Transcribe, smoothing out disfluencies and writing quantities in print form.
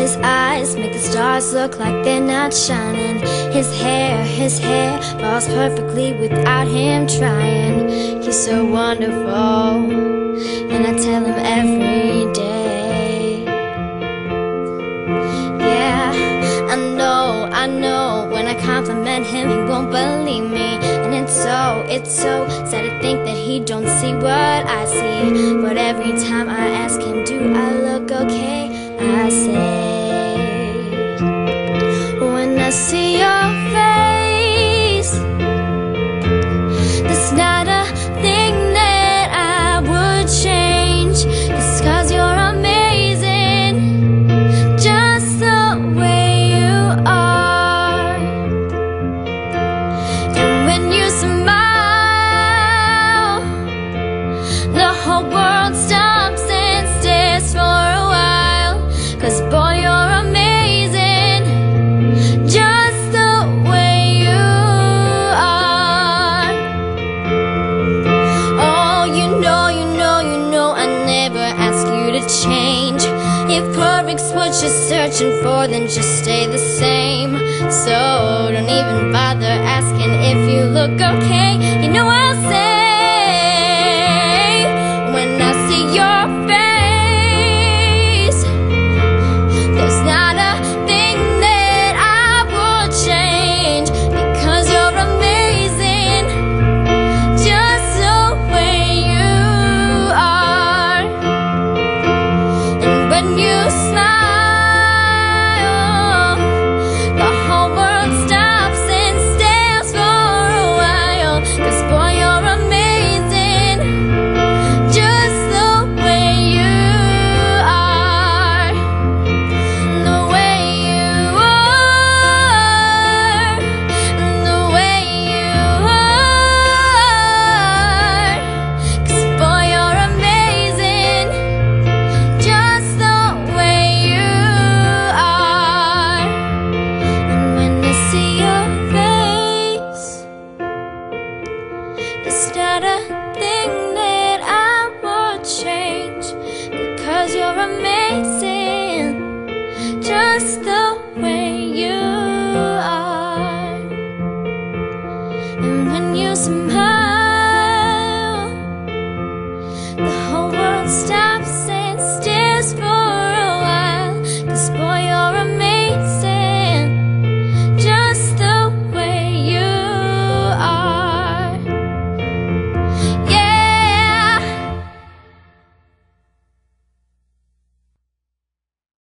His eyes make the stars look like they're not shining. His hair falls perfectly without him trying. He's so wonderful, and I tell him every day. Yeah, I know, when I compliment him, he won't believe me. And it's so sad to think that he don't see what I see. But every time I ask him, do I look okay, I say, when I see your face, there's not a thing that I would change. It's 'cause you're amazing, just the way you are. And when you smile, the whole world stops and stares for a while. 'Cause boy, you're amazing, just the way you are. Oh, you know, I never ask you to change. If perfect's what you're searching for, then just stay the same. So don't even bother asking if you look okay. You know I'll say, when I see your face, there's not a thing that I would change. Because you're amazing, just the way you are. And when you smile, the whole world stops and stares for a while. 'Cause boy, you're amazing, just the way you are. The way you are, the way you are. 'Cause boy, you're amazing, just the way you are. And when I see your face, there's not a thing that I would change. Because you're amazing, just the way you are. And when you smile, the whole world stops